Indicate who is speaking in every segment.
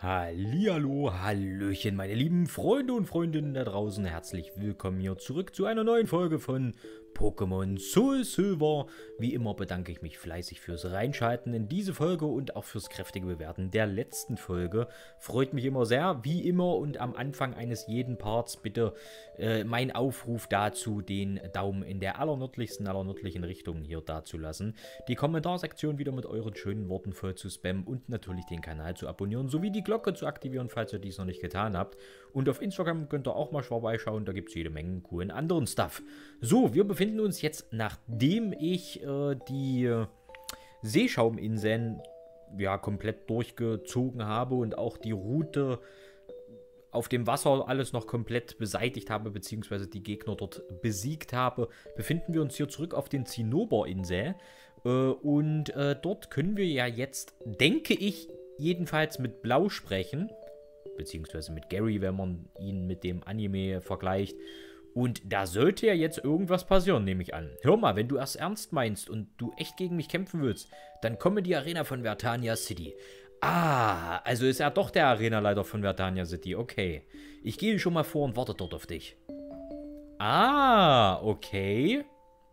Speaker 1: Hallihallo, Hallöchen, meine lieben Freunde und Freundinnen da draußen. Herzlich willkommen hier zurück zu einer neuen Folge von Pokémon Soul Silver. Wie immer bedanke ich mich fleißig fürs Reinschalten in diese Folge und auch fürs kräftige Bewerten der letzten Folge. Freut mich immer sehr, wie immer, und am Anfang eines jeden Parts bitte mein Aufruf dazu, den Daumen in der allernördlichen Richtung hier dazulassen, die Kommentarsektion wieder mit euren schönen Worten voll zu spammen und natürlich den Kanal zu abonnieren, sowie die Glocke zu aktivieren, falls ihr dies noch nicht getan habt. Und auf Instagram könnt ihr auch mal vorbeischauen, da gibt es jede Menge coolen anderen Stuff. So, wir befinden uns jetzt, nachdem ich die Seeschauminseln ja komplett durchgezogen habe und auch die Route auf dem Wasser alles noch komplett beseitigt habe, beziehungsweise die Gegner dort besiegt habe, befinden wir uns hier zurück auf den Zinnoberinsel. Dort können wir ja jetzt, denke ich, jedenfalls mit Blau sprechen, beziehungsweise mit Gary, wenn man ihn mit dem Anime vergleicht. Und da sollte ja jetzt irgendwas passieren, nehme ich an. Hör mal, wenn du erst ernst meinst und du echt gegen mich kämpfen willst, dann komm in die Arena von Vertania City. Ah, also ist er doch der Arenaleiter von Vertania City, okay. Ich gehe schon mal vor und warte dort auf dich. Ah, okay.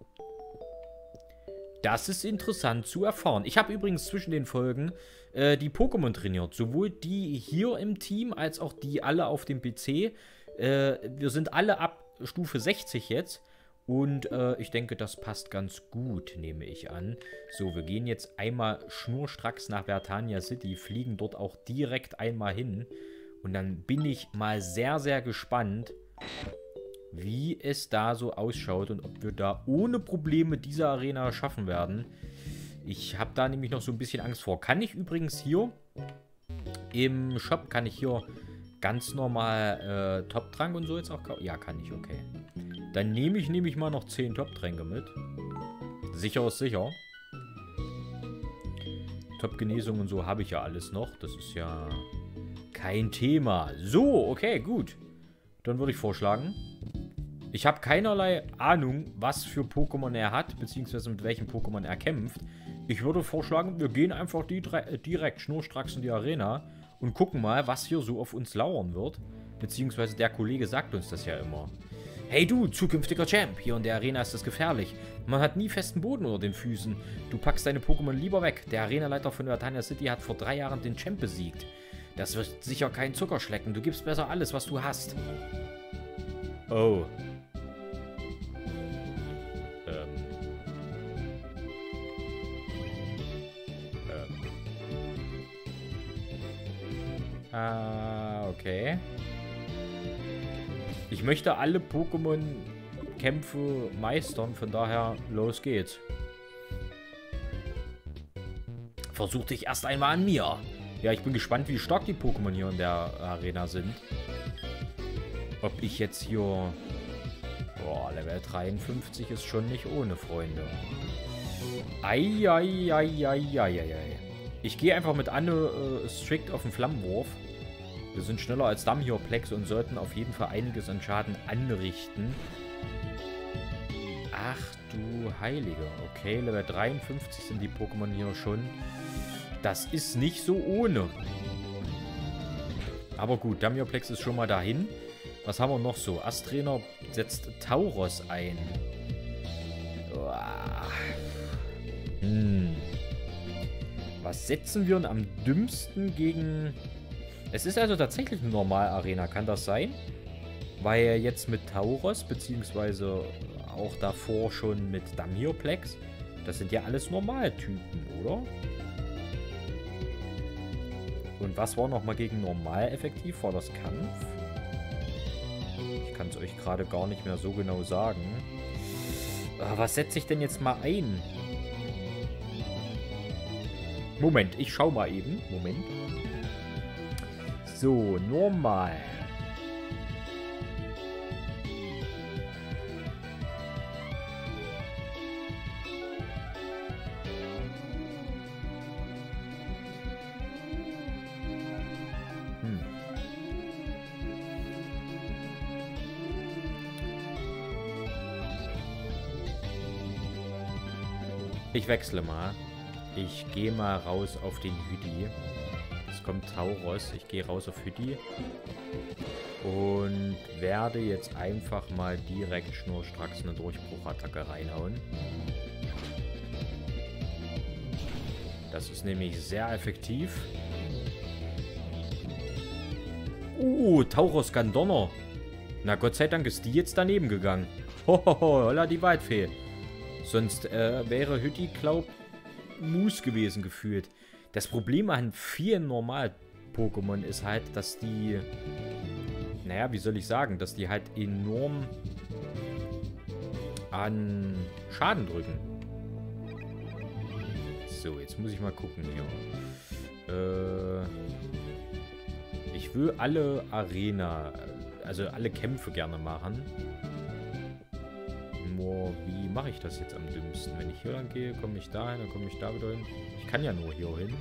Speaker 1: Das ist interessant zu erfahren. Ich habe übrigens zwischen den Folgen die Pokémon trainiert. Sowohl die hier im Team, als auch die alle auf dem PC. Wir sind alle ab Stufe 60 jetzt. Und ich denke, das passt ganz gut, nehme ich an. So, wir gehen jetzt einmal schnurstracks nach Vertania City, fliegen dort auch direkt einmal hin. Und dann bin ich mal sehr, sehr gespannt, wie es da so ausschaut und ob wir da ohne Probleme diese Arena schaffen werden. Ich habe da nämlich noch so ein bisschen Angst vor. Kann ich übrigens hier im Shop, kann ich hier ganz normal Top-Trank und so jetzt auch kaufen? Ja, kann ich, okay. Dann nehme ich mal noch 10 Top-Tränke mit. Sicher ist sicher. Top-Genesung und so habe ich ja alles noch. Das ist ja kein Thema. So, okay, gut. Dann würde ich vorschlagen, ich habe keinerlei Ahnung, was für Pokémon er hat, beziehungsweise mit welchem Pokémon er kämpft. Ich würde vorschlagen, wir gehen einfach direkt schnurstracks in die Arena und gucken mal, was hier so auf uns lauern wird. Beziehungsweise der Kollege sagt uns das ja immer. Hey du, zukünftiger Champ, hier in der Arena ist es gefährlich. Man hat nie festen Boden unter den Füßen. Du packst deine Pokémon lieber weg. Der Arenaleiter von Vertania City hat vor 3 Jahren den Champ besiegt. Das wird sicher kein Zucker schlecken. Du gibst besser alles, was du hast. Oh. Okay. Ich möchte alle Pokémon-Kämpfe meistern, von daher, los geht's. Versuch dich erst einmal an mir. Ja, ich bin gespannt, wie stark die Pokémon hier in der Arena sind. Ob ich jetzt hier... Boah, Level 53 ist schon nicht ohne, Freunde. Eieieiei. Ich gehe einfach mit Anne strikt auf den Flammenwurf. Wir sind schneller als Damhioplex und sollten auf jeden Fall einiges an Schaden anrichten. Ach du Heilige. Okay, Level 53 sind die Pokémon hier schon. Das ist nicht so ohne. Aber gut, Damhioplex ist schon mal dahin. Was haben wir noch so? Asträner setzt Tauros ein. Was setzen wir denn am dümmsten gegen... Es ist also tatsächlich eine Normal-Arena, kann das sein? Weil er jetzt mit Tauros, beziehungsweise auch davor schon mit Damhioplex, das sind ja alles Normaltypen, oder? Und was war nochmal gegen Normal effektiv? War das Kampf? Ich kann es euch gerade gar nicht mehr so genau sagen. Was setze ich denn jetzt mal ein? Moment, ich schau mal eben. Moment. So, normal. Ich wechsle mal. Ich gehe mal raus auf den Hüdi. Jetzt kommt Tauros. Ich gehe raus auf Hütti. Und werde jetzt einfach mal direkt schnurstracks eine Durchbruchattacke reinhauen. Das ist nämlich sehr effektiv. Tauros kann Donner. Na, Gott sei Dank ist die jetzt daneben gegangen. Hohoho, holla die Waldfee. Sonst wäre Hütti, glaub, Mus gewesen gefühlt. Das Problem an vielen Normal-Pokémon ist halt, dass die... Naja, wie soll ich sagen? Dass die halt enorm an Schaden drücken. So, jetzt muss ich mal gucken hier. Ich will alle Arena, also alle Kämpfe gerne machen. Nur, wie mache ich das jetzt am dümmsten? Wenn ich hier lang gehe, komme ich da hin, dann komme ich da wieder hin. Ich kann ja nur hier hin.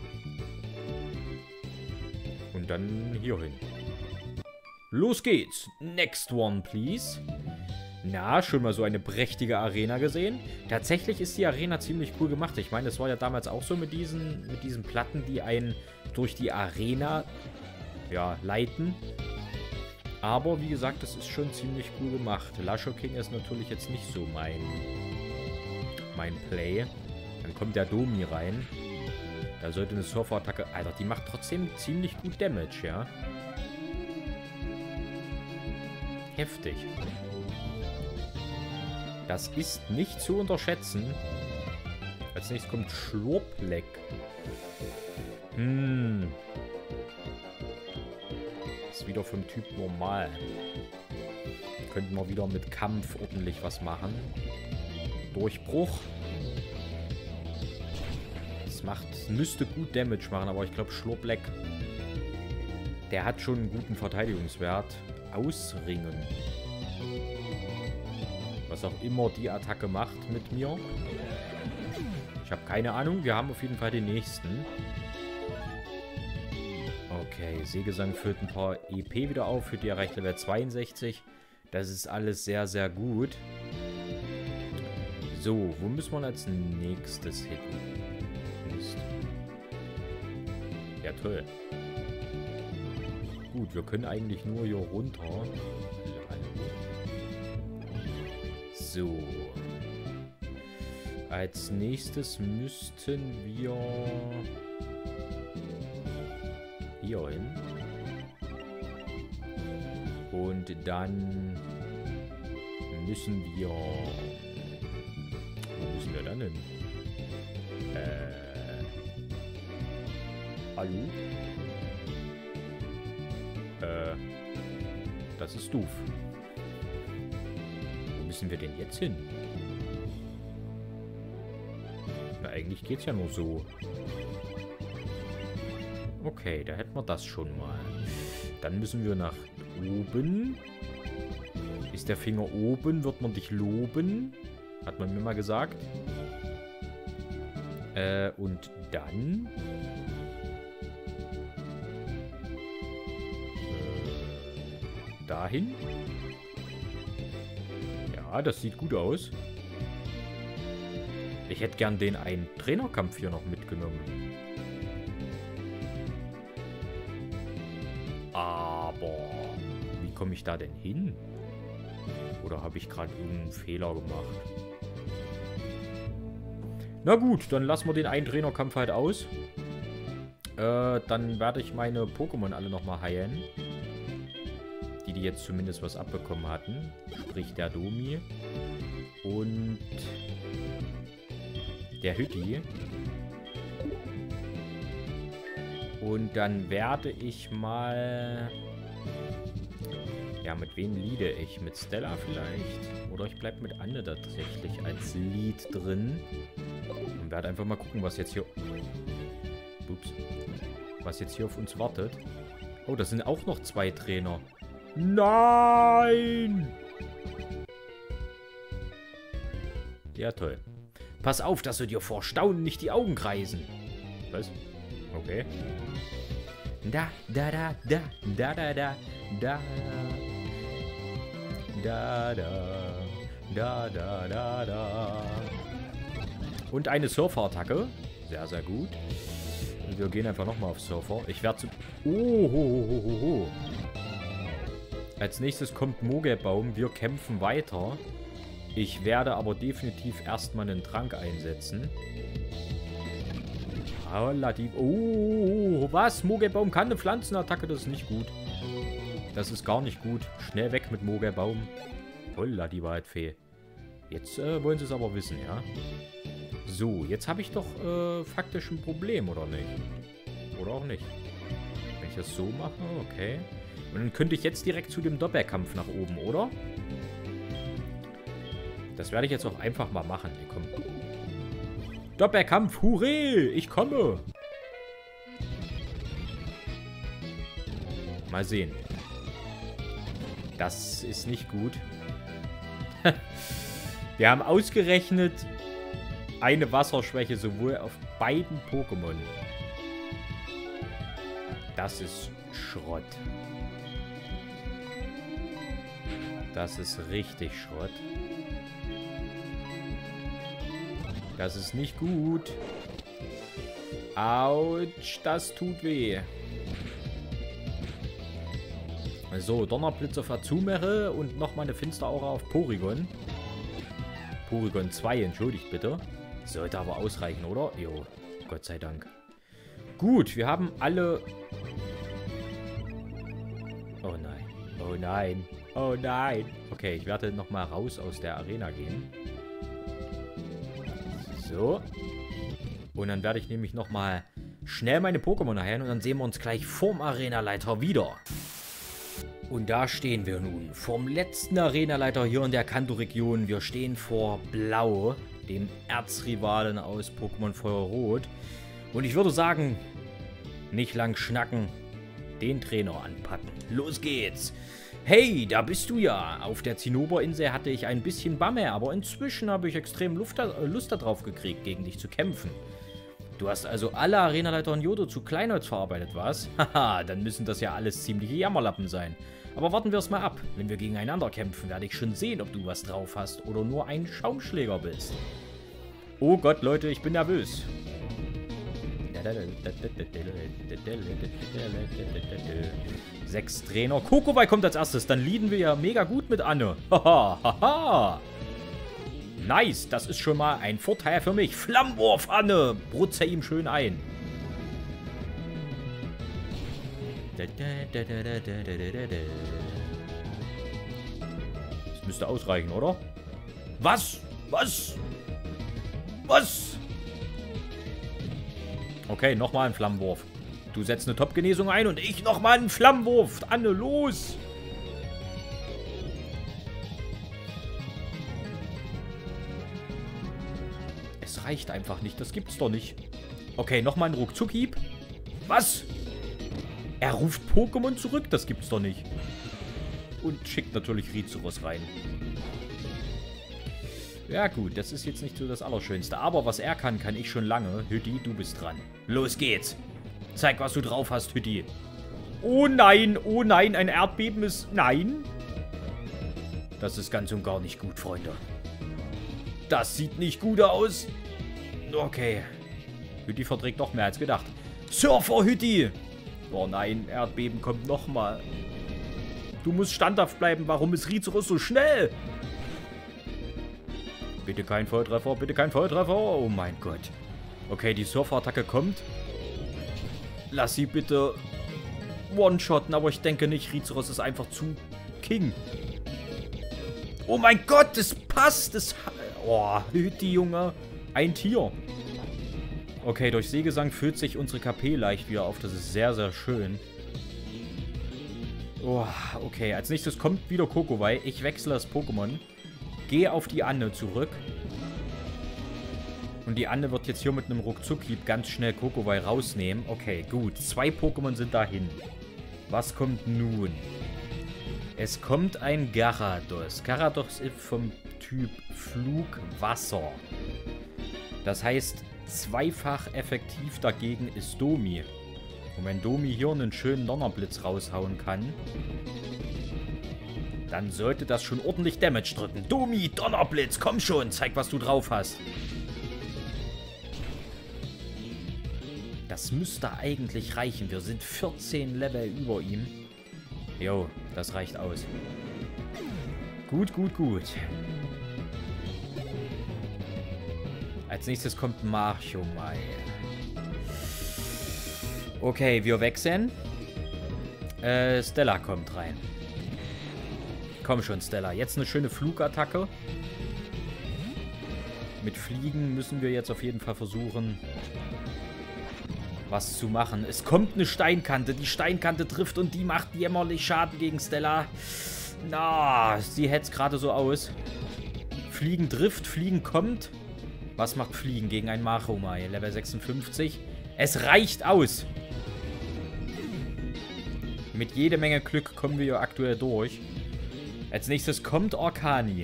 Speaker 1: Und dann hier hin. Los geht's. Next one, please. Na, schon mal so eine prächtige Arena gesehen. Tatsächlich ist die Arena ziemlich cool gemacht. Ich meine, das war ja damals auch so mit diesen Platten, die einen durch die Arena, ja, leiten. Aber wie gesagt, das ist schon ziemlich cool gemacht. Lasho King ist natürlich jetzt nicht so mein Play. Dann kommt der Domi rein. Da sollte eine Surfer-Attacke... Alter, die macht trotzdem ziemlich gut Damage, ja. Heftig. Das ist nicht zu unterschätzen. Als nächstes kommt Schlurpleck. Ist wieder vom Typ normal. Könnten wir wieder mit Kampf ordentlich was machen. Durchbruch. Das müsste gut Damage machen, aber ich glaube Schlurpleck, der hat schon einen guten Verteidigungswert. Ausringen. Was auch immer die Attacke macht mit mir. Ich habe keine Ahnung. Wir haben auf jeden Fall den nächsten. Okay, Seegesang füllt ein paar EP wieder auf. Für die erreicht Level 62. Das ist alles sehr, sehr gut. So, wo müssen wir als nächstes hin? Mist. Ja, toll. Gut, wir können eigentlich nur hier runter. So. Als nächstes müssten wir hier hin. Und dann müssen wir... Wo müssen wir dann hin? Hallo? Das ist doof. Wo müssen wir denn jetzt hin? Na, eigentlich geht's ja nur so. Okay, da hätten wir das schon mal. Dann müssen wir nach oben. Ist der Finger oben, wird man dich loben. Hat man mir mal gesagt. Und dann... dahin. Ja, das sieht gut aus. Ich hätte gern den einen Trainerkampf hier noch mitgenommen. Aber wie komme ich da denn hin? Oder habe ich gerade irgendeinen Fehler gemacht? Na gut, dann lassen wir den einen Trainerkampf halt aus. Dann werde ich meine Pokémon alle nochmal heilen. Die jetzt zumindest was abbekommen hatten. Sprich der Domi. Und der Hütti. Und dann werde ich mal... Ja, mit wem leade ich? Mit Stella vielleicht? Oder ich bleibe mit Anne tatsächlich als Lead drin. Und werde einfach mal gucken, was jetzt hier... Ups. Was jetzt hier auf uns wartet. Oh, das sind auch noch 2 Trainer. Nein! Ja, toll. Pass auf, dass du dir vor Staunen nicht die Augen kreisen. Was? Okay. Da, da, da, da, da, da, da, da, da, da, da, da, da, da. Und eine Surfer-Attacke. Sehr, sehr gut. Und wir gehen einfach nochmal auf Surfer. Ich werde zu... Oh. Als nächstes kommt Mogelbaum. Wir kämpfen weiter. Ich werde aber definitiv erstmal einen Trank einsetzen. Oh, was? Mogelbaum kann eine Pflanzenattacke? Das ist nicht gut. Das ist gar nicht gut. Schnell weg mit Mogelbaum. Holla, die Waldfee. Jetzt wollen sie es aber wissen, ja? So, jetzt habe ich doch faktisch ein Problem, oder nicht? Oder auch nicht. Wenn ich das so mache, okay. Und dann könnte ich jetzt direkt zu dem Doppelkampf nach oben, oder? Das werde ich jetzt auch einfach mal machen. Hey, komm. Doppelkampf, hurré! Ich komme! Mal sehen. Das ist nicht gut. Wir haben ausgerechnet eine Wasserschwäche sowohl auf beiden Pokémon. Das ist Schrott. Das ist richtig Schrott. Das ist nicht gut. Autsch, das tut weh. So, Donnerblitz auf Azumere und nochmal eine Finsteraura auf Porygon. Porygon 2, entschuldigt bitte. Sollte aber ausreichen, oder? Jo, Gott sei Dank. Gut, wir haben alle... Oh nein, oh nein, oh nein. Okay, ich werde nochmal raus aus der Arena gehen. So. Und dann werde ich nämlich nochmal schnell meine Pokémon heilen und dann sehen wir uns gleich vorm Arenaleiter wieder. Und da stehen wir nun, vom letzten Arenaleiter hier in der Kanto-Region. Wir stehen vor Blau, dem Erzrivalen aus Pokémon Feuerrot. Und ich würde sagen, nicht lang schnacken, den Trainer anpacken. Los geht's! Hey, da bist du ja! Auf der Zinnoberinsel hatte ich ein bisschen Bamme, aber inzwischen habe ich extrem Lust darauf gekriegt, gegen dich zu kämpfen. Du hast also alle Arenaleiter in Johto zu Kleinholz verarbeitet, was? Haha, dann müssen das ja alles ziemliche Jammerlappen sein. Aber warten wir es mal ab. Wenn wir gegeneinander kämpfen, werde ich schon sehen, ob du was drauf hast oder nur ein Schaumschläger bist. Oh Gott, Leute, ich bin nervös. 6 Trainer. Kokowai kommt als erstes. Dann leaden wir ja mega gut mit Anne. Haha. Nice, das ist schon mal ein Vorteil für mich. Flammenwurf, Anne. Brutze ihm schön ein. Das müsste ausreichen, oder? Was? Was? Was? Okay, nochmal ein Flammenwurf. Du setzt eine Top-Genesung ein und ich nochmal einen Flammenwurf. Anne, los! Es reicht einfach nicht. Das gibt's doch nicht. Okay, nochmal ein Ruckzuck-Hieb. Was? Er ruft Pokémon zurück? Das gibt's doch nicht. Und schickt natürlich Rizeros rein. Ja gut, das ist jetzt nicht so das Allerschönste. Aber was er kann, kann ich schon lange. Hütti, du bist dran. Los geht's. Zeig, was du drauf hast, Hütti. Oh nein, ein Erdbeben ist... Nein. Das ist ganz und gar nicht gut, Freunde. Das sieht nicht gut aus. Okay. Hütti verträgt doch mehr als gedacht. Surfer, Hütti. Oh nein, Erdbeben kommt nochmal. Du musst standhaft bleiben. Warum ist Rizeros so schnell? Bitte kein Volltreffer, bitte kein Volltreffer. Oh mein Gott. Okay, die Surfer-Attacke kommt. Lass sie bitte one-shotten, aber ich denke nicht. Rizeros ist einfach zu King. Oh mein Gott, das passt. Das... Oh, Hütti, Junge. Ein Tier. Okay, durch Seegesang füllt sich unsere KP leicht wieder auf. Das ist sehr, sehr schön. Oh, okay. Als nächstes kommt wieder Kokowai. Ich wechsle das Pokémon. Gehe auf die Anne zurück. Und die Anne wird jetzt hier mit einem Ruckzuck-Hieb ganz schnell Kokowai rausnehmen. Okay, gut. 2 Pokémon sind dahin. Was kommt nun? Es kommt ein Gyarados. Gyarados ist vom Typ Flugwasser. Das heißt, zweifach effektiv dagegen ist Domi. Und wenn Domi hier einen schönen Donnerblitz raushauen kann, dann sollte das schon ordentlich Damage drücken. Domi, Donnerblitz, komm schon, zeig, was du drauf hast. Das müsste eigentlich reichen. Wir sind 14 Level über ihm. Jo, das reicht aus. Gut, gut, gut. Als nächstes kommt Marchomai. Okay, wir wechseln. Stella kommt rein. Komm schon, Stella. Jetzt eine schöne Flugattacke. Mit Fliegen müssen wir jetzt auf jeden Fall versuchen, was zu machen. Es kommt eine Steinkante. Die Steinkante trifft und die macht jämmerlich Schaden gegen Stella. Na, sie hält es gerade so aus. Fliegen trifft, Fliegen kommt. Was macht Fliegen gegen ein Marchomai? Level 56. Es reicht aus. Mit jede Menge Glück kommen wir ja aktuell durch. Als nächstes kommt Arcani.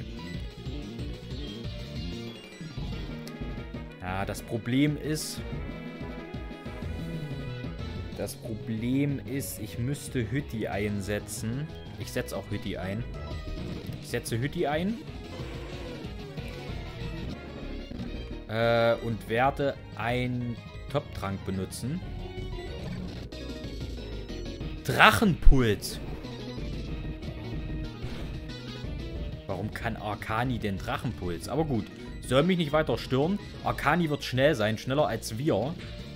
Speaker 1: Ja, das Problem ist... ich müsste Hütti einsetzen. Ich setze auch Hütti ein. Ich setze Hütti ein. Und werde einen Top-Trank benutzen. Drachenpuls. Warum kann Arcani den Drachenpuls? Aber gut, soll mich nicht weiter stören. Arcani wird schnell sein, schneller als wir.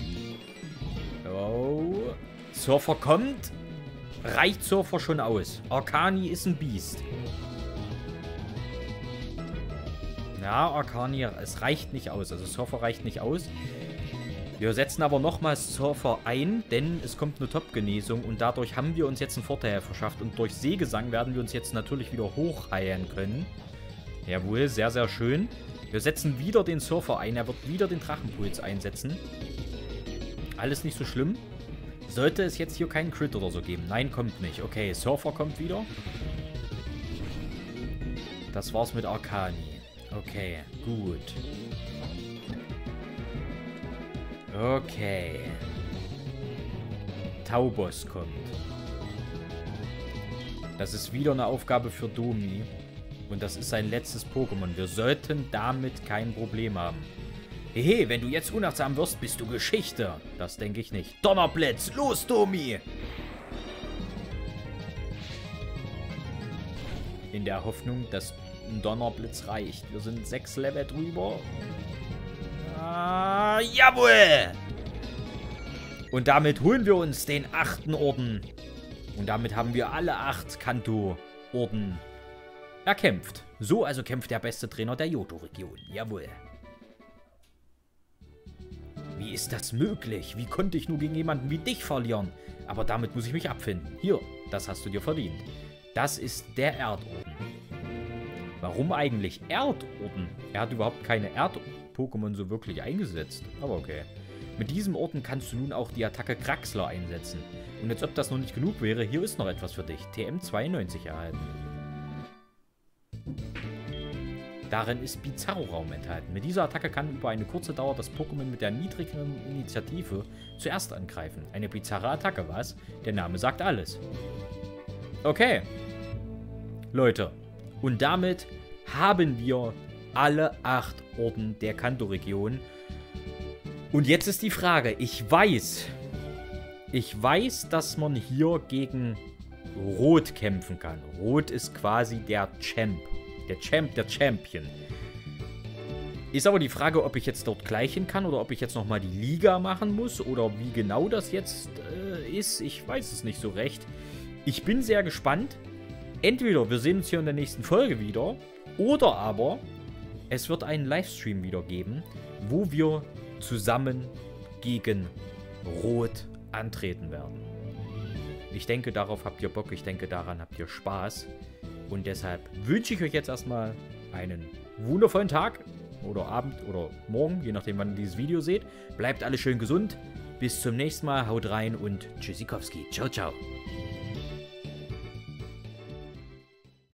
Speaker 1: Oh. Surfer kommt. Reicht Surfer schon aus. Arcani ist ein Biest. Ja, Arcani, es reicht nicht aus. Also Surfer reicht nicht aus. Wir setzen aber nochmals Surfer ein, denn es kommt eine Top-Genesung und dadurch haben wir uns jetzt einen Vorteil verschafft. Und durch Seegesang werden wir uns jetzt natürlich wieder hochheilen können. Jawohl, sehr, sehr schön. Wir setzen wieder den Surfer ein. Er wird wieder den Drachenpuls einsetzen. Alles nicht so schlimm. Sollte es jetzt hier keinen Crit oder so geben? Nein, kommt nicht. Okay, Surfer kommt wieder. Das war's mit Arcani. Okay, gut. Okay. Taubos kommt. Das ist wieder eine Aufgabe für Domi. Und das ist sein letztes Pokémon. Wir sollten damit kein Problem haben. Hehe, wenn du jetzt unachtsam wirst, bist du Geschichte. Das denke ich nicht. Donnerblitz, los, Domi! In der Hoffnung, dass ein Donnerblitz reicht. Wir sind 6 Level drüber. Ah, jawohl! Und damit holen wir uns den 8. Orden. Und damit haben wir alle 8 Kanto-Orden erkämpft. So also kämpft der beste Trainer der Johto-Region. Jawohl. Wie ist das möglich? Wie konnte ich nur gegen jemanden wie dich verlieren? Aber damit muss ich mich abfinden. Hier, das hast du dir verdient. Das ist der Erdorden. Warum eigentlich Erdorden? Er hat überhaupt keine Erd-Pokémon so wirklich eingesetzt. Aber okay. Mit diesem Orden kannst du nun auch die Attacke Kraxler einsetzen. Und als ob das noch nicht genug wäre, hier ist noch etwas für dich. TM92 erhalten. Darin ist Bizarro-Raum enthalten. Mit dieser Attacke kann über eine kurze Dauer das Pokémon mit der niedrigeren Initiative zuerst angreifen. Eine bizarre Attacke, was? Der Name sagt alles. Okay. Leute. Und damit haben wir alle 8 Orden der Kanto-Region. Und jetzt ist die Frage. Ich weiß, dass man hier gegen Rot kämpfen kann. Rot ist quasi der Champ. Der Champion. Ist aber die Frage, ob ich jetzt dort gleich hin kann oder ob ich jetzt nochmal die Liga machen muss oder wie genau das jetzt ist. Ich weiß es nicht so recht. Ich bin sehr gespannt. Entweder wir sehen uns hier in der nächsten Folge wieder oder aber es wird einen Livestream wieder geben, wo wir zusammen gegen Rot antreten werden. Ich denke, darauf habt ihr Bock. Ich denke, daran habt ihr Spaß. Und deshalb wünsche ich euch jetzt erstmal einen wundervollen Tag oder Abend oder morgen, je nachdem, wann ihr dieses Video seht. Bleibt alle schön gesund. Bis zum nächsten Mal. Haut rein und tschüssikowski. Ciao, ciao.